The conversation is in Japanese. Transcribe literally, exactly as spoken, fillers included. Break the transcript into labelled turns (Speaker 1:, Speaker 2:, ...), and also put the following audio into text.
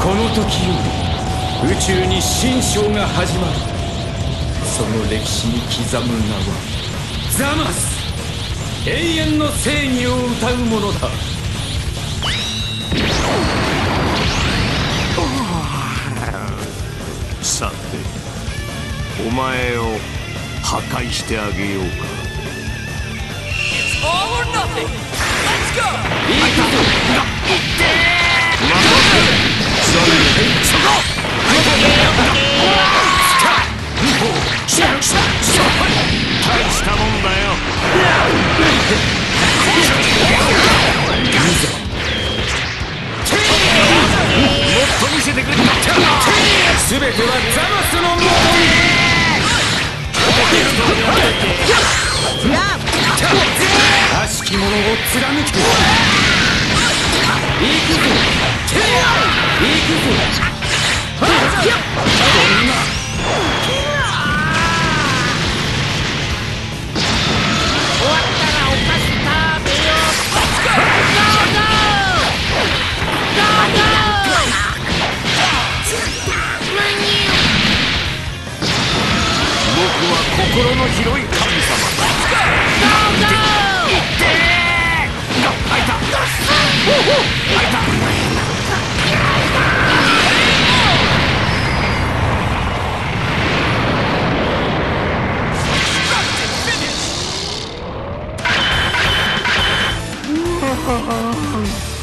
Speaker 1: この時より宇宙に新章が始まる。その歴史に刻む名はザマス、永遠の正義を歌うものだ。
Speaker 2: さてお前を破壊してあげようか。
Speaker 3: All or nothing. Let's go.
Speaker 1: いいかぞ。
Speaker 2: いってー。まそこ。大したもんだよ。もっと見せてくれ。
Speaker 1: 全てはザマスのもとに。悪しき者を貫き、行くぞ行くぞ。こんな
Speaker 3: 終わったらお菓子食べよう。
Speaker 2: 僕は心の広い神様だ。いってー。開いた。開いた。
Speaker 3: Finish.